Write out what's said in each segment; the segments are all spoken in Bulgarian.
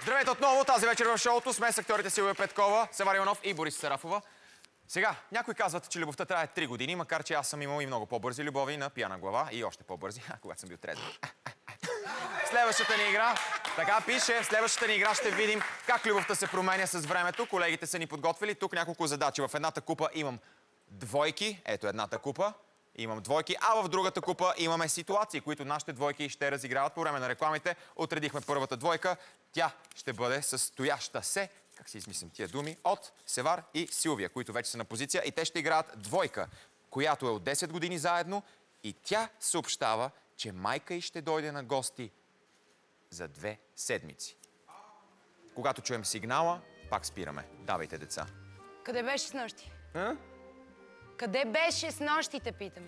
Здравейте отново! Тази вечер в шоуто сме с актьорите Силвия Петкова, Севар Иванов и Борис Сарафова. Сега, някои казват, че любовта трае 3 години, макар че аз съм имал и много по-бързи любови на пияна глава и още по-бързи, когато съм бил трезв. Следващата ни игра, така пише, в следващата ни игра ще видим как любовта се променя с времето. Колегите са ни подготвили. Тук няколко задачи. В едната купа имам двойки. Ето едната купа. Имам двойки, а в другата купа имаме ситуации, които нашите двойки ще разиграват по време на рекламите. Отредихме първата двойка. Тя ще бъде състояща се, как си измислим тия думи, от Севар и Силвия, които вече са на позиция и те ще играят двойка, която е от 10 години заедно и тя съобщава, че майка й ще дойде на гости за 2 седмици. Когато чуем сигнала, пак спираме. Давайте, деца. Къде беше с нощи? Къде беше с нощи, те питам?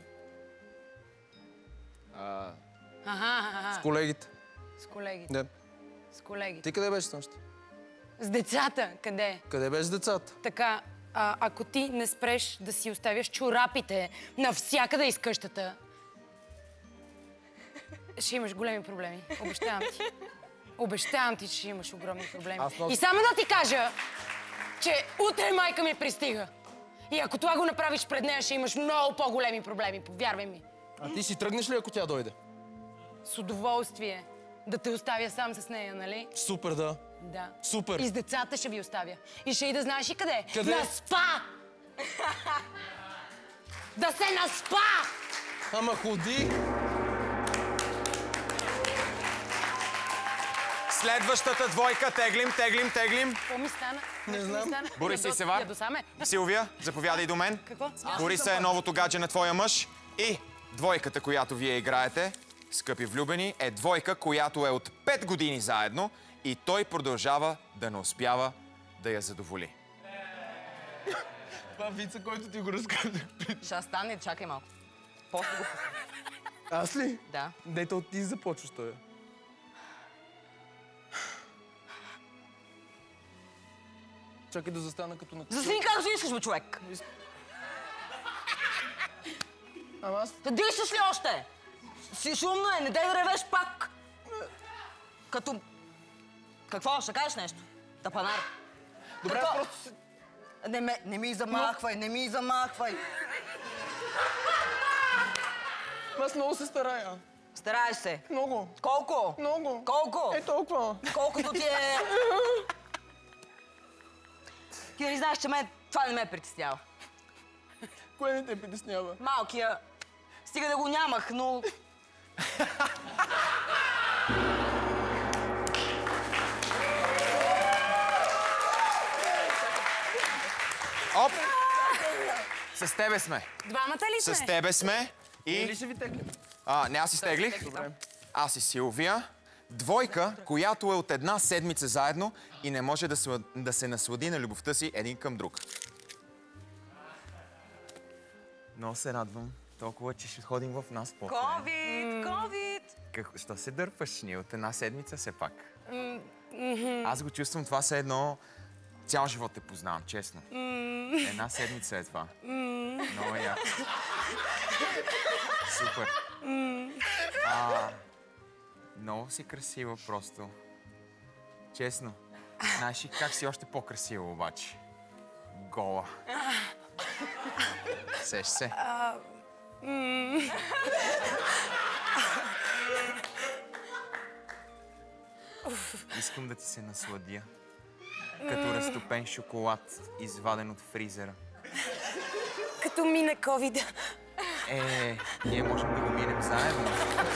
С колегите. С колегите. Да. С колегите. Ти къде беше с нощи? С децата. Къде? Къде беше с децата? Така, ако ти не спреш да си оставяш чорапите навсякъде из къщата, ще имаш големи проблеми. Обещавам ти. Обещавам ти, че ще имаш огромни проблеми. И само да ти кажа, че утре майка ми пристига. И ако това го направиш пред нея, ще имаш много по-големи проблеми, повярвай ми. А ти си тръгнеш ли, ако тя дойде? С удоволствие. Да те оставя сам с нея, нали? Супер, да. Да. Супер. И с децата ще ви оставя. И ще и да знаеш и къде. Къде? На спа! Да се наспа! Ама ходи! Следващата двойка. Теглим. Какво ми стана? Не знам. Борис и Севар. Ядосаме? Силвия, заповядай до мен. Какво? Бориса е новото гадже на твоя мъж. И двойката, която вие играете, скъпи влюбени, е двойка, която е от 5 години заедно и той продължава да не успява да я задоволи. Това вица, който ти го разказах. Ще стане, чакай малко. После го пусна. Аз ли? Да. Дето ти започваш той. Чакай да застана като на... Застани както искаш, бе, човек. Ама аз... Да дишаш ли още? Си шумно е, не дай да ревеш пак. Като... Какво? Ще кажеш нещо? Тапанар. Добре, Като... аз просто се... Не ми замахвай, не ми замахвай. Аз много се старая. Старай се. Много. Колко? Много. Колко? Е толкова. Колкото ти е... Ти нали знаеш, че мен това не ме притеснява. Кое не те притеснява? Малкия. Стига да го нямах, но... Оп! С тебе сме. Двамата ли сме? С тебе сме. Или И... ще ви тегля? Не, аз изтеглих. Добре. Аз и Силвия. Двойка, която е от 1 седмица заедно и не може да се наслади на любовта си един към друг. Много се радвам. Толкова, че ще ходим в нас по Ковид! Що се дърпаш? Ние от 1 седмица все пак. Аз го чувствам, това се едно... Цял живот те познавам, честно. 1 седмица е това. Много яко. Супер. Много си красива просто. Честно. Знаеш ли как си още по-красива обаче? Гола. Сеш се. Искам да ти се насладя. Като разтопен шоколад, изваден от фризера. Като мина ковида. Ние можем да го минем заедно.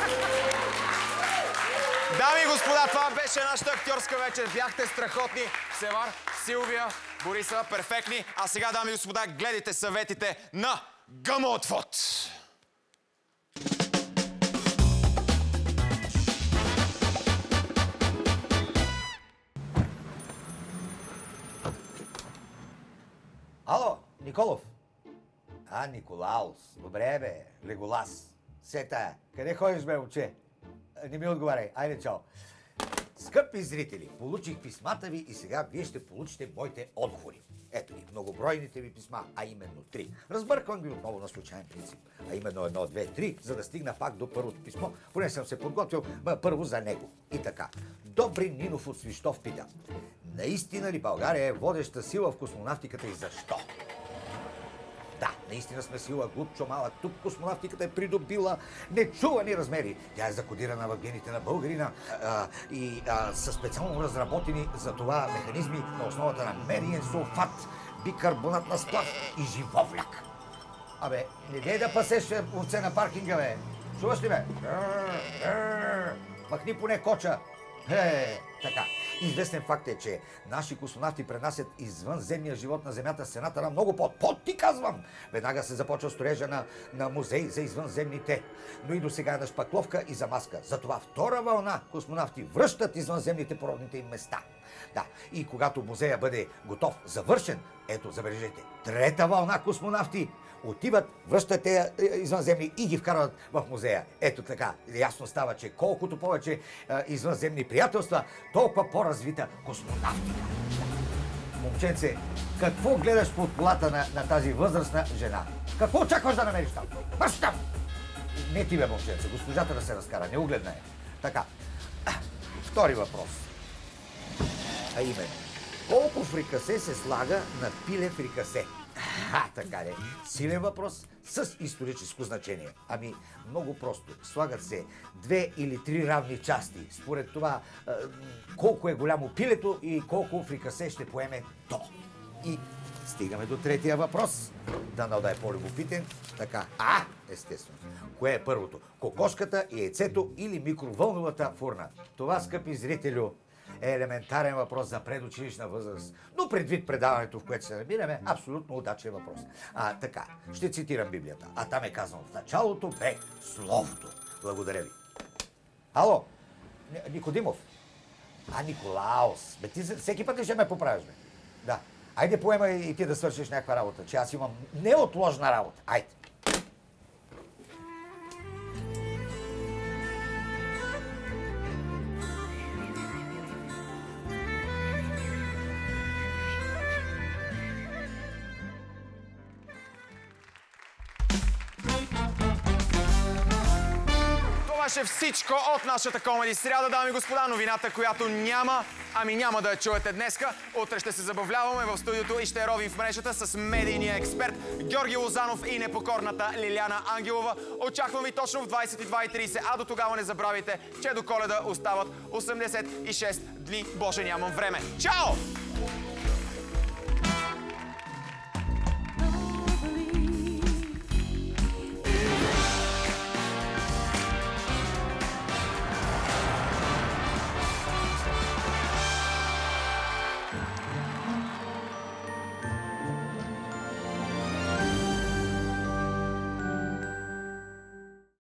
Дами и господа, това беше нашата актьорска вечер. Бяхте страхотни. Севар, Силвия, Бориса, перфектни. А сега, дами и господа, гледайте съветите на Гъмотвод. Ало, Николов. Николаус. Добре, бе. Леголас. Сета, къде ходиш, бе, момче? Не ми отговаряй. Айде, чао. Скъпи зрители, получих писмата ви и сега вие ще получите моите отговори. Ето ги, многобройните ви писма, а именно 3. Разбърквам ги отново на случайен принцип. А именно 1, 2, 3, за да стигна пак до първото писмо, поне съм се подготвил първо за него. И така. Добри Нинов от Свищов пита. Наистина ли България е водеща сила в космонавтиката и защо? Да, наистина сме сила, глупчо малък. Тук космонавтиката е придобила нечувани размери. Тя е закодирана в гените на българина и са специално разработени за това механизми на основата на мериен сулфат, бикарбонат на сплав и живовляк. Абе, не дей да пасеш овце на паркинга, бе. Чуваш ли, бе? Махни поне коча. Така. Известен факт е, че наши космонавти пренасят извънземния живот на Земята с цената на много под ти казвам! Веднага се започва строежа на музей за извънземните. Но и до сега е на шпакловка и за маска. Затова втора вълна космонавти връщат извънземните по родните им места. Да, и когато музея бъде готов, завършен, ето, забележете, трета вълна космонавти отиват, връщат те извънземни и ги вкарват в музея. Ето така, ясно става, че колкото повече извънземни приятелства, толкова по-развита космонавтика. Момченце, какво гледаш под колата на тази възрастна жена? Какво очакваш да намериш там? Марш там! Не ти, бе, момченце, госпожата да се разкара, не угледна е. Така, втори въпрос. А именно, колко фрикасе се слага на пиле фрикасе? Така е. Силен въпрос с историческо значение. Ами, много просто. Слагат се 2 или 3 равни части. Според това, колко е голямо пилето и колко фрикасе ще поеме то. И стигаме до третия въпрос. Дано да е по-любопитен. Така, естествено. Кое е първото? Кокошката, яйцето или микровълновата фурна? Това, скъпи зрителю, е елементарен въпрос за предучилищна възраст. Но предвид предаването, в което се намираме, абсолютно удачен въпрос. Така, ще цитирам Библията. А там е казано: в началото бе Словото. Благодаря ви. Ало, Никодимов. Николаус. Бе, ти всеки път ли ще ме поправиш, бе? Да. Айде поема и ти да свършиш някаква работа, че аз имам неотложна работа. Айде. Ще всичко от нашата Комеди сряда, дами и господа. Новината, която няма да я чуете днеска. Утре ще се забавляваме в студиото и ще ровим в мрежата с медийния експерт Георги Лозанов и непокорната Лиляна Ангелова. Очаквам ви точно в 22:30, а до тогава не забравяйте, че до Коледа остават 86 дни. Боже, нямам време. Чао!